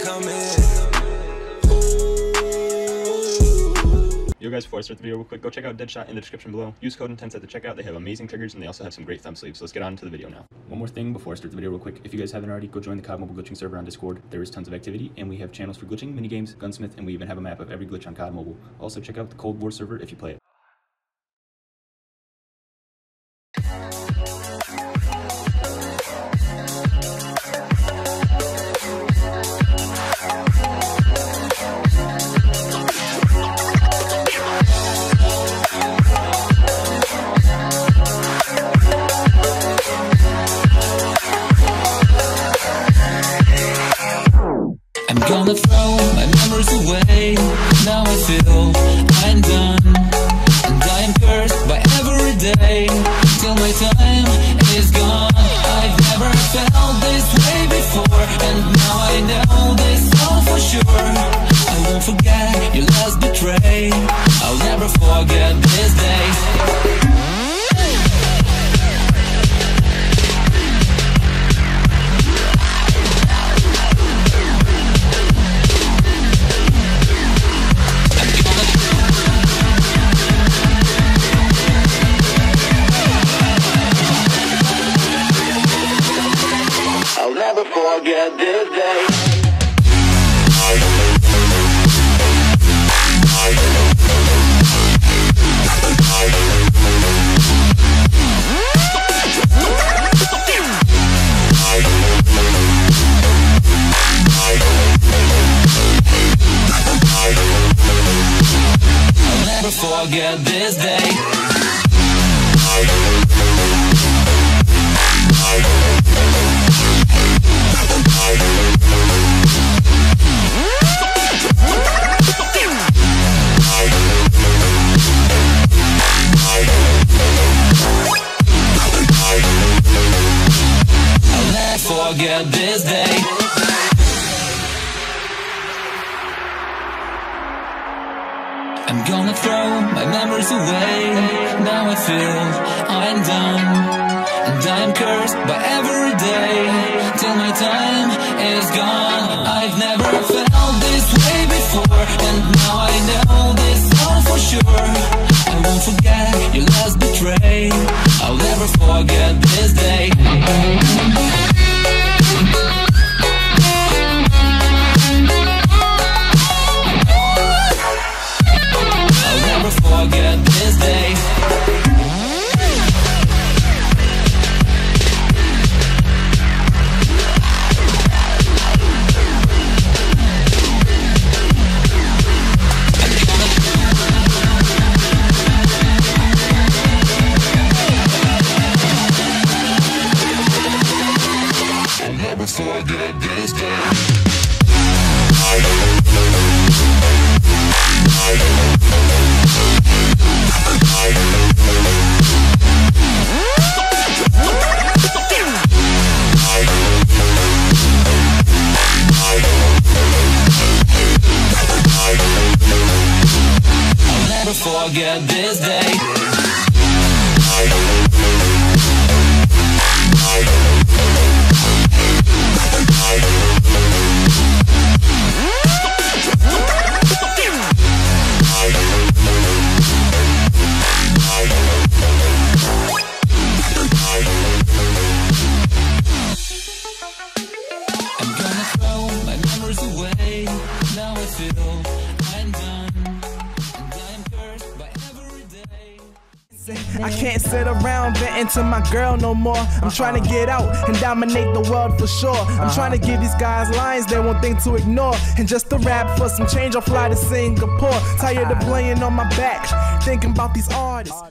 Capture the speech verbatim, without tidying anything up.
I'm in. Yo guys, before I start the video real quick, go check out Deadshot in the description below. Use code INTENSE at the checkout. They have amazing triggers and they also have some great thumb sleeves. So let's get on to the video now. One more thing before I start the video real quick. If you guys haven't already, go join the C O D Mobile glitching server on Discord. There is tons of activity and we have channels for glitching, minigames, gunsmith, and we even have a map of every glitch on C O D Mobile. Also check out the Cold War server if you play it. I'm gonna throw my memories away. Now I feel I'm done, and I am cursed by every day till my time is gone. I've never felt this way before, and now I know this all for sure. I won't forget your last betray. I'll never forget this day. I'll never forget this day. I'll never forget this day. I'll never forget this day. I'm gonna throw my memories away. Now I feel I'm done, and I'm cursed by every day till my time is gone. I've never felt this way before, and now I know this all for sure. I won't forget your last betray. I'll never forget this day. I'll never forget this day. I'll never forget this day. I'll never forget this day. I'm gonna throw my memories away. Now I feel I'm done, and I am cursed by every day. I can't sit around venting to my girl no more. I'm trying to get out and dominate the world for sure. I'm trying to give these guys lines they won't think to ignore. And just to rap for some change, I'll fly to Singapore. Tired of laying on my back, thinking about these artists.